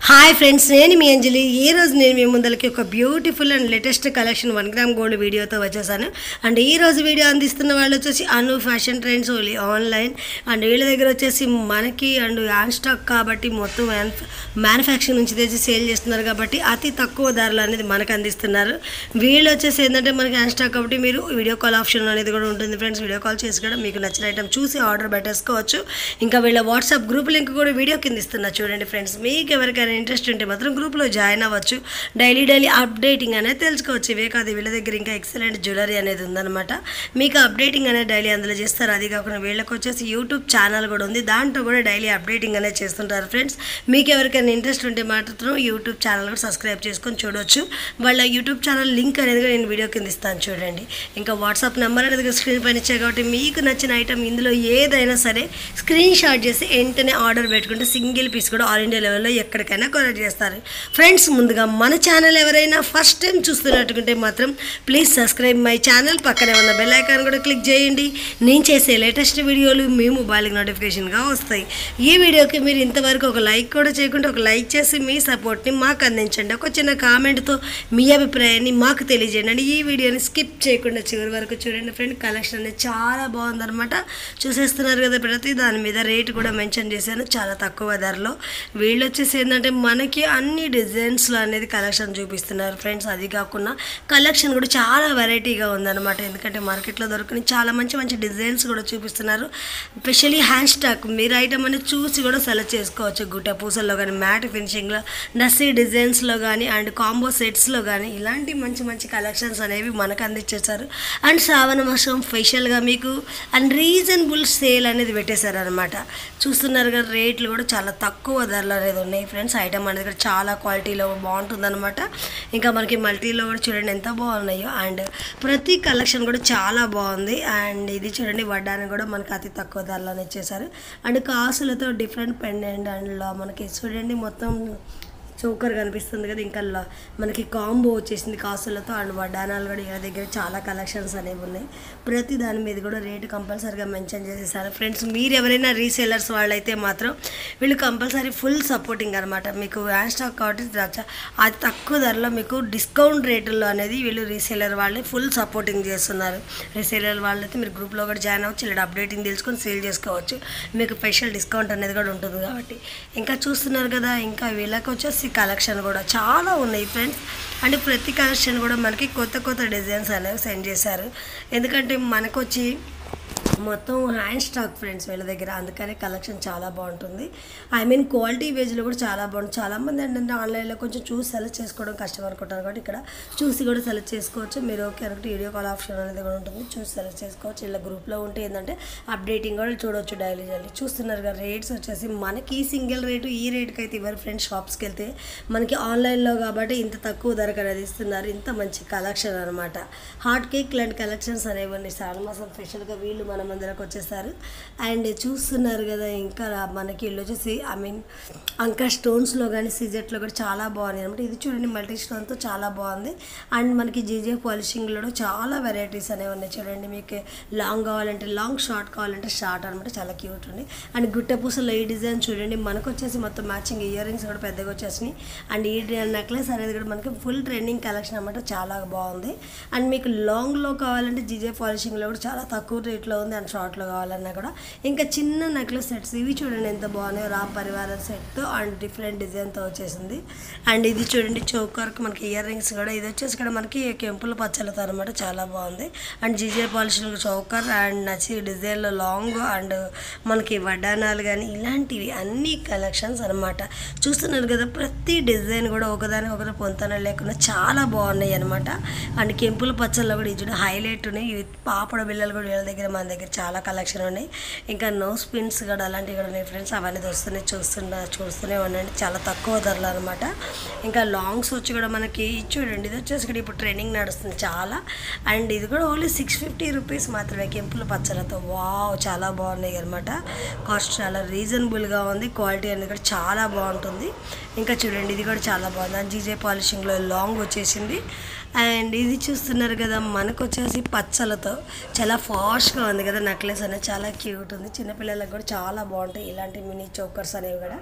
Hi friends, నేను మీ అంజలి. ఈ రోజు నేను మీ ముందరికి ఒక beautiful and latest collection 1 gram gold వీడియోతో వచ్చేసాను. అండ్ ఈ రోజు వీడియో అందిస్తున్న వాళ్ళు వచ్చేసి Anu fashion trends only online. And వీళ్ళ దగ్గర వచ్చేసి మనకి అండ్ హ్యాండ్ స్టాక్ కాబట్టి మొత్తం మ్యానుఫ్యాక్చరింగ్ నుంచి తెచ్చి సేల్ చేస్తున్నారు కాబట్టి అతి తక్కువ ధరలు అనేది మనకు అందిస్తున్నారు. వీళ్ళు వచ్చేసి ఏంటంటే మనకి హ్యాండ్ స్టాక్ కాబట్టి మీరు వీడియో కాల్ ఆప్షన్ అనేది కూడా ఉంటుంది ఫ్రెండ్స్. వీడియో కాల్ చేసి కూడా మీకు నచ్చిన ఐటమ్ చూసి ఆర్డర్ పెట్టేసుకోవచ్చు. ఇంకా వీళ్ళ వాట్సాప్ గ్రూప్ లింక్ కూడా వీడియో కింద ఇస్తున్నా చూడండి ఫ్రెండ్స్. మీకు ఎవరికైనా ఇంట్రెస్ట్ ఉంటే మాత్రం గ్రూప్లో జాయిన్ అవ్వచ్చు. డైలీ అప్డేటింగ్ అనేది తెలుసుకోవచ్చు. ఇవే కాదు, వీళ్ళ దగ్గర ఇంకా ఎక్సలెంట్ జ్యువెలరీ అనేది ఉందన్నమాట. మీకు అప్డేటింగ్ అనేది డైలీ అందులో చేస్తారు. అది కాకుండా వీళ్ళకి వచ్చేసి యూట్యూబ్ ఛానల్ కూడా ఉంది, దాంట్లో కూడా డైలీ అప్డేటింగ్ అనేది చేస్తుంటారు ఫ్రెండ్స్. మీకు ఎవరికైనా ఇంట్రెస్ట్ ఉంటే మాత్రం యూట్యూబ్ ఛానల్ కూడా సబ్స్క్రైబ్ చేసుకొని చూడవచ్చు. వాళ్ళ యూట్యూబ్ ఛానల్ లింక్ అనేది కూడా నేను వీడియో కింద ఇస్తాను చూడండి. ఇంకా వాట్సాప్ నెంబర్ అనేది స్క్రీన్ పైన ఇచ్చాయి కాబట్టి మీకు నచ్చిన ఐటమ్ ఇందులో ఏదైనా సరే స్క్రీన్ షాట్ చేసి వెంటనే ఆర్డర్ పెట్టుకుంటే సింగిల్ పీస్ కూడా ఆల్ ఇండియా లెవెల్లో ఎక్కడికైనా కొరియర్ చేస్తారు ఫ్రెండ్స్. ముందుగా మన ఛానల్ ఎవరైనా ఫస్ట్ టైం చూస్తున్నట్టుకుంటే మాత్రం ప్లీజ్ సబ్స్క్రైబ్ మై ఛానల్. పక్కనే ఉన్న బెల్ ఐకాన్ కూడా క్లిక్ చేయండి. నేను చేసే లేటెస్ట్ వీడియోలు మీ మొబైల్కి నోటిఫికేషన్గా వస్తాయి. ఈ వీడియోకి మీరు ఇంతవరకు ఒక లైక్ కూడా చేయకుండా ఒక లైక్ చేసి మీ సపోర్ట్ని మాకు అందించండి. ఒక చిన్న కామెంట్తో మీ అభిప్రాయాన్ని మాకు తెలియజేయండి. ఈ వీడియోని స్కిప్ చేయకుండా చివరి వరకు చూడండి ఫ్రెండ్. కలెక్షన్ అనేది చాలా బాగుందన్నమాట. చూసేస్తున్నారు కదా, ప్రతి దాని మీద రేటు కూడా మెన్షన్ చేశాను, చాలా తక్కువ ధరలో. వీళ్ళు వచ్చేసి ఏంటంటే మనకి అన్ని డిజైన్స్లో అనేది కలెక్షన్ చూపిస్తున్నారు ఫ్రెండ్స్. అది కాకుండా కలెక్షన్ కూడా చాలా వెరైటీగా ఉందన్నమాట. ఎందుకంటే మార్కెట్లో దొరికిన చాలా మంచి డిజైన్స్ కూడా చూపిస్తున్నారు. స్పెషల్లీ హ్యాండ్ స్టాక్ మీరు ఐటమ్ అనేది చూసి కూడా సెలెక్ట్ చేసుకోవచ్చు. గుట్ట పూసల్లో కానీ, మ్యాట్ ఫినిషింగ్లో, నస్సీ డిజైన్స్లో కానీ, అండ్ కాంబో సెట్స్లో కానీ ఇలాంటి మంచి కలెక్షన్స్ అనేవి మనకు అందించేశారు. అండ్ శ్రావణ మాసం స్పెషల్గా మీకు అండ్ రీజనబుల్ సేల్ అనేది పెట్టేశారు అనమాట. చూస్తున్నారు కదా, రేట్లు కూడా చాలా తక్కువ ధరలు అనేది ఉన్నాయి ఫ్రెండ్స్. ఐటమ్ అనేది కూడా చాలా క్వాలిటీలో బాగుంటుందన్నమాట. ఇంకా మనకి మల్టీలో కూడా చూడండి ఎంత బాగున్నాయో. అండ్ ప్రతి కలెక్షన్ కూడా చాలా బాగుంది. అండ్ ఇది చూడండి, వడ్డాన్ని కూడా మనకి అతి తక్కువ ధరలోనే ఇచ్చేసారు. అండ్ కాసులతో డిఫరెంట్ పెండెంట్ అండ్ మనకి చూడండి మొత్తం చౌకర్ కనిపిస్తుంది కదా. ఇంకా మనకి కాంబో వచ్చేసింది కాసులతో. అండ్ వడ్డానాలు కూడా వీళ్ళ దగ్గర చాలా కలెక్షన్స్ అనేవి ఉన్నాయి. ప్రతి దాని మీద కూడా రేటు కంపల్సరీగా మెన్షన్ చేసేసారు ఫ్రెండ్స్. మీరు ఎవరైనా రీసేలర్స్ వాళ్ళైతే మాత్రం వీళ్ళు కంపల్సరీ ఫుల్ సపోర్టింగ్ అనమాట. మీకు హ్యాండ్ స్టాక్ కాబట్టి అది తక్కువ ధరలో మీకు డిస్కౌంట్ రేటుల్లో అనేది వీళ్ళు రీసేలర్ వాళ్ళే ఫుల్ సపోర్టింగ్ చేస్తున్నారు. రీసేలర్ వాళ్ళైతే మీరు గ్రూప్లో కూడా జాయిన్ అవ్వచ్చు, ఇలా అప్డేటింగ్ తెలుసుకొని సేల్ చేసుకోవచ్చు. మీకు స్పెషల్ డిస్కౌంట్ అనేది కూడా ఉంటుంది కాబట్టి. ఇంకా చూస్తున్నారు కదా, ఇంకా వీళ్ళకి వచ్చేసి కలెక్షన్ కూడా చాలా ఉన్నాయి ఫ్రెండ్స్. అండ్ ప్రతి కలెక్షన్ కూడా మనకి కొత్త డిజైన్స్ అనేవి సెండ్ చేశారు. ఎందుకంటే మనకు వచ్చి మొత్తం హ్యాండ్ స్టాక్ ఫ్రెండ్స్ వీళ్ళ దగ్గర, అందుకనే కలెక్షన్ చాలా బాగుంటుంది. ఐ మీన్ క్వాలిటీ వేజ్లో కూడా చాలా బాగుంటుంది. చాలామంది ఏంటంటే ఆన్లైన్లో కొంచెం చూసి సెలెక్ట్ చేసుకోవడం కష్టం అనుకుంటారు కాబట్టి ఇక్కడ చూసి కూడా సెలెక్ట్ చేసుకోవచ్చు. మీరు ఓకే అనుకుంటే వీడియో కాల్ ఆప్షన్ అనేది కూడా ఉంటుంది, చూసి సెలెక్ట్ చేసుకోవచ్చు. ఇలా గ్రూప్లో ఉంటే ఏంటంటే అప్డేటింగ్ కూడా చూడవచ్చు డైలీ. చూస్తున్నారు కదా, రేట్స్ వచ్చేసి మనకి సింగిల్ రేటు ఈ రేటుకి అయితే ఇవ్వరు ఫ్రెండ్స్. షాప్స్కి వెళ్తే మనకి ఆన్లైన్లో కాబట్టి ఇంత తక్కువ ధరకు అనేది ఇస్తున్నారు. ఇంత మంచి కలెక్షన్ అనమాట. హాట్ కేక్ లాంటి కలెక్షన్స్ అనేవి ఉన్నాయి. శ్రావణ మాసం స్పెషల్గా వీళ్ళు మన మందిరకు వచ్చేసారు. అండ్ చూస్తున్నారు కదా, ఇంకా మనకి ఇల్లు వచ్చేసి ఐ మీన్ అంకా స్టోన్స్లో కానీ సిజెట్లో కూడా చాలా బాగున్నాయి అనమాట. ఇది చూడండి మల్టీ స్టోన్తో చాలా బాగుంది. అండ్ మనకి జీజే పాలిషింగ్లో చాలా వెరైటీస్ అనేవి ఉన్నాయి చూడండి. మీకు లాంగ్ కావాలంటే లాంగ్, షార్ట్ కావాలంటే షార్ట్ అనమాట. చాలా క్యూట్ ఉంది. అండ్ గుట్ట పూసలో ఈ డిజైన్ చూడండి, మనకు వచ్చేసి మొత్తం మ్యాచింగ్ ఇయర్ రింగ్స్ కూడా పెద్దగా వచ్చేసినాయి. అండ్ ఈ నెక్లెస్ అనేది కూడా మనకి ఫుల్ ట్రెండింగ్ కలెక్షన్ అనమాట, చాలా బాగుంది. అండ్ మీకు లాంగ్లో కావాలంటే జీజే పాలిషింగ్లో కూడా చాలా తక్కువ రేట్లో ఉంది. అండ్ షార్ట్లో కావాలన్నా కూడా ఇంకా చిన్న నెక్లెస్ సెట్స్ ఇవి చూడండి ఎంత బాగున్నాయో. రామ్ పరివారం సెట్తో అండ్ డిఫరెంట్ డిజైన్తో వచ్చేసింది. అండ్ ఇది చూడండి చౌకర్కి మనకి ఇయర్ రింగ్స్ కూడా, ఇది వచ్చేసి కూడా మనకి కెంపుల పచ్చలతో అనమాట, చాలా బాగుంది. And GJ polishing choker and నచ్చి డిజైన్లో లాంగ్ అండ్ మనకి వడ్డానాలు కానీ ఇలాంటివి అన్ని కలెక్షన్స్ అనమాట. చూస్తున్నారు కదా, ప్రతి డిజైన్ కూడా ఒకదాని ఒకరు పొంతన లేకుండా చాలా బాగున్నాయి అనమాట. అండ్ కెంపుల పచ్చల్లో కూడా ఇది హైలైట్ ఉన్నాయి. ఇవి పాపడ బిళ్ళలు కూడా వీళ్ళ దగ్గర మన దగ్గర చాలా కలెక్షన్ ఉన్నాయి. ఇంకా నోస్ పిన్స్ కూడా అలాంటివి కూడా ఉన్నాయి ఫ్రెండ్స్. అవన్నీ వస్తున్నాయి, చూస్తూనే ఉండండి. చాలా తక్కువ ధరలు అనమాట. ఇంకా లాంగ్స్ వచ్చి కూడా మనకి చూడండి, ఇది వచ్చేసి ఇక్కడ ఇప్పుడు ట్రెండింగ్ నడుస్తుంది చాలా. అండ్ ఇది కూడా ఓన్లీ 650 రూపీస్ మాత్రమే కెంపుల పచ్చలతో. వావ్, చాలా బాగున్నాయి అనమాట. కాస్ట్ చాలా రీజనబుల్గా ఉంది. క్వాలిటీ అనేది కూడా చాలా బాగుంటుంది. ఇంకా చూడండి, ఇది కూడా చాలా బాగుంది. అండ్ జీజే పాలిషింగ్లో లాంగ్ వచ్చేసింది. అండ్ ఇది చూస్తున్నారు కదా, మనకు వచ్చేసి పచ్చలతో చాలా ఫాస్ట్గా ఉంది కదా నెక్లెస్ అనేది, చాలా క్యూట్ ఉంది. చిన్నపిల్లలకు కూడా చాలా బాగుంటాయి ఇలాంటి మినీ చోకర్స్ అనేవి కూడా.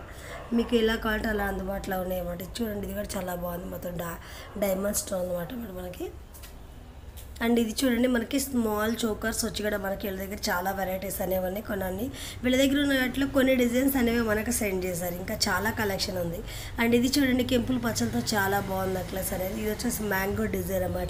మీకు ఎలా కావాలంటే అలా అందుబాటులో ఉన్నాయన్నమాట. ఇది చూడండి, ఇది కూడా చాలా బాగుంది, మొత్తం డైమండ్ స్టోన్ అనమాట మనకి. అండ్ ఇది చూడండి, మనకి స్మాల్ చోకర్స్ వచ్చి కూడా మనకి వీళ్ళ దగ్గర చాలా వెరైటీస్ అనేవి ఉన్నాయి. కొన్ని వీళ్ళ దగ్గర ఉన్న వాటిలో కొన్ని డిజైన్స్ అనేవి మనకు సెండ్ చేశారు, ఇంకా చాలా కలెక్షన్ ఉంది. అండ్ ఇది చూడండి, కెంపుల్ పచ్చలతో చాలా బాగుంది నెక్లెస్ అనేది. ఇది వచ్చేసి మ్యాంగో డిజైన్ అన్నమాట,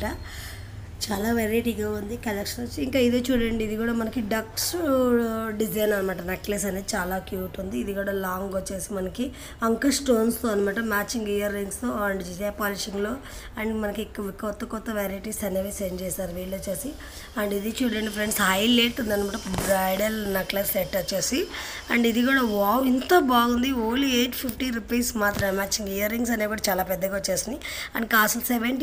చాలా వెరైటీగా ఉంది కలెక్షన్ వచ్చి. ఇంకా ఇది చూడండి, ఇది కూడా మనకి డక్స్ డిజైన్ అనమాట, నెక్లెస్ అనేది చాలా క్యూట్ ఉంది. ఇది కూడా లాంగ్ వచ్చేసి మనకి అంక స్టోన్స్తో అనమాట, మ్యాచింగ్ ఇయర్ రింగ్స్తో అండ్ జిజే పాలిషింగ్లో. అండ్ మనకి కొత్త వెరైటీస్ అనేవి సెండ్ చేశారు వీళ్ళు వచ్చేసి. అండ్ ఇది చూడండి ఫ్రెండ్స్, హైలైట్ ఉందనమాట బ్రైడల్ నెక్లెస్ సెట్ వచ్చేసి. అండ్ ఇది కూడా వావ్, ఇంత బాగుంది, ఓన్లీ 850 రూపీస్ మాత్రమే. మ్యాచింగ్ ఇయర్ రింగ్స్ అనేవి కూడా చాలా పెద్దగా వచ్చేసినాయి. అండ్ కాస్ట్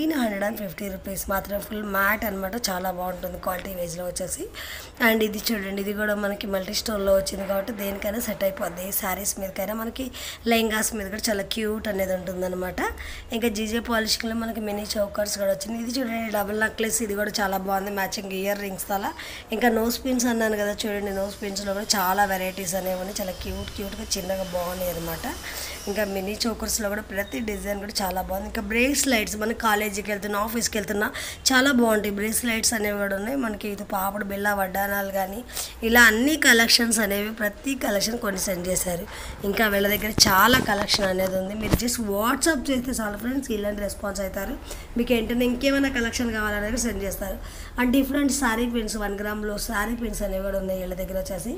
1750 రూపీస్ మాత్రమే. ఫుల్ మ్యాట్ అనమాట, చాలా బాగుంటుంది క్వాలిటీ వైజ్లో వచ్చేసి. అండ్ ఇది చూడండి, ఇది కూడా మనకి మల్టీ స్టోన్లో వచ్చింది కాబట్టి దేనికైనా సెట్ అయిపోద్ది. శారీస్ మీదకైనా మనకి లెహంగాస్ మీద కూడా చాలా క్యూట్ అనేది ఉంటుందన్నమాట. ఇంకా జీజే పాలిషింగ్లో మనకి మినీ చౌకర్స్ కూడా వచ్చింది. ఇది చూడండి, డబుల్ నెక్లెస్, ఇది కూడా చాలా బాగుంది, మ్యాచింగ్ ఇయర్ రింగ్స్ అలా. ఇంకా నోస్ పిన్స్ అన్నాను కదా, చూడండి నోస్ పిన్స్లో కూడా చాలా వెరైటీస్ అనేవి ఉన్నాయి, చాలా క్యూట్గా చిన్నగా బాగున్నాయి అనమాట. ఇంకా మినీ చోకర్స్లో కూడా ప్రతి డిజైన్ కూడా చాలా బాగుంది. ఇంకా బ్రేస్లైట్స్, మన కాలేజీకి వెళ్తున్నా, ఆఫీస్కి వెళ్తున్నా చాలా బాగుంటాయి బ్రేస్లైట్స్ అనేవి కూడా ఉన్నాయి మనకి. ఇది పాపడు బిళ్ళ వడ్డానాలు కానీ ఇలా అన్ని కలెక్షన్స్ అనేవి, ప్రతి కలెక్షన్ కొన్ని సెండ్ చేశారు. ఇంకా వీళ్ళ దగ్గర చాలా కలెక్షన్ అనేది ఉంది. మీరు జస్ట్ వాట్సాప్ చేస్తే చాలా ఫ్రెండ్స్, ఇలాంటి రెస్పాన్స్ అవుతారు. మీకు ఏంటంటే ఇంకేమైనా కలెక్షన్ కావాలనేది సెండ్ చేస్తారు. అండ్ డిఫరెంట్ శారీ పిన్స్, 1 గ్రామ్లో శారీ పిన్స్ అనేవి కూడా ఉన్నాయి వీళ్ళ దగ్గర వచ్చేసి.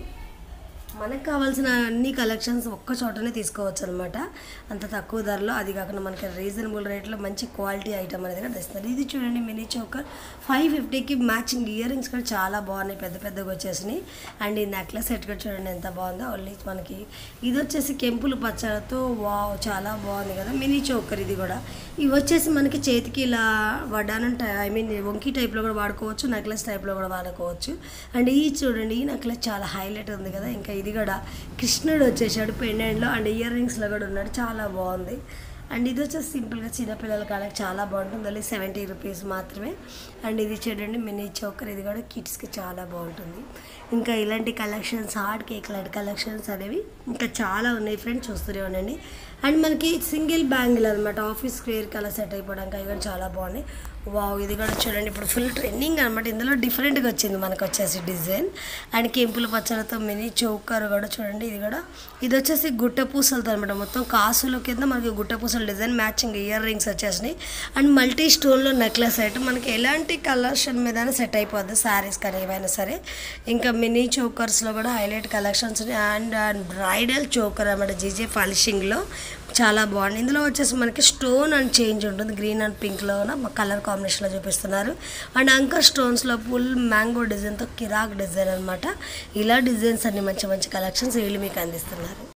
మనకు కావాల్సిన అన్ని కలెక్షన్స్ ఒక్క చోటనే తీసుకోవచ్చు అనమాట, అంత తక్కువ ధరలో. అది కాకుండా మనకి రీజనబుల్ రేట్లో మంచి క్వాలిటీ ఐటమ్ అనేది కూడా తెస్తారు. ఇది చూడండి, మినీ చోకర్ 550కి మ్యాచింగ్ ఇయర్ రింగ్స్ కూడా చాలా బాగున్నాయి, పెద్దగా వచ్చేసినాయి. అండ్ ఈ నెక్లెస్ సెట్ కూడా చూడండి ఎంత బాగుందో. ఓన్లీ మనకి ఇది వచ్చేసి కెంపులు పచ్చలతో వావ్, చాలా బాగుంది కదా మినీ చోకర్. ఇది కూడా ఇవి వచ్చేసి మనకి చేతికి ఇలా వడ్డానం వంకీ టైప్లో కూడా వాడుకోవచ్చు, నెక్లెస్ టైప్లో కూడా వాడుకోవచ్చు. అండ్ ఈ చూడండి, ఈ నెక్లెస్ చాలా హైలైట్ ఉంది కదా. ఇంకా ఇది కూడా కృష్ణుడు వచ్చేసాడు పెండెంట్లో, అండ్ ఇయర్ రింగ్స్లో కూడా ఉన్నాడు, చాలా బాగుంది. అండ్ ఇది వచ్చేసి సింపుల్గా చిన్నపిల్లల కాళ్ళకి చాలా బాగుంటుంది, ఓన్లీ 70 రూపీస్ మాత్రమే. అండ్ ఇది చూడండి మినీ చోకర్, ఇది కూడా కిడ్స్కి చాలా బాగుంటుంది. ఇంకా ఇలాంటి కలెక్షన్స్, హార్డ్ కేక్ లాంటి కలెక్షన్స్ అనేవి ఇంకా చాలా ఉన్నాయి ఫ్రెండ్స్, చూస్తూనే ఉండండి. అండ్ మనకి సింగిల్ బ్యాంగిల్ అనమాట, ఆఫీస్ స్క్వేర్ కలర్ సెట్ అయిపోవడానికి అవి కూడా చాలా బాగున్నాయి. వావ్, ఇది కూడా చూడండి ఇప్పుడు ఫుల్ ట్రెండింగ్ అనమాట. ఇందులో డిఫరెంట్గా వచ్చింది మనకు వచ్చేసి డిజైన్. అండ్ కెంపుల పచ్చలతో మినీ చౌకర్ కూడా చూడండి. ఇది వచ్చేసి గుట్ట పూసలతో అనమాట, మొత్తం కాసుల కింద మనకి గుట్ట పూసల డిజైన్, మ్యాచింగ్ ఇయర్ రింగ్స్ వచ్చేసినాయి. అండ్ మల్టీ స్టోన్లో నెక్లెస్ సెట్, మనకి ఎలాంటి కలెక్షన్ మీద సెట్ అయిపోద్ది, శారీస్ కానీ ఏవైనా సరే. ఇంకా మినీ చౌకర్స్లో కూడా highlight collections. And bridal choker అనమాట, జీజే పాలిషింగ్లో చాలా బాగుంది. ఇందులో వచ్చేసి మనకి స్టోన్ అండ్ చేంజ్ ఉంటుంది, గ్రీన్ అండ్ పింక్లో కలర్ కాంబినేషన్లో చూపిస్తున్నారు. అండ్ అంకర్ స్టోన్స్లో ఫుల్ మ్యాంగో డిజైన్తో కిరాక్ డిజైన్ అనమాట. ఇలా డిజైన్స్ అన్ని మంచి కలెక్షన్స్ వీళ్ళు మీకు అందిస్తున్నారు.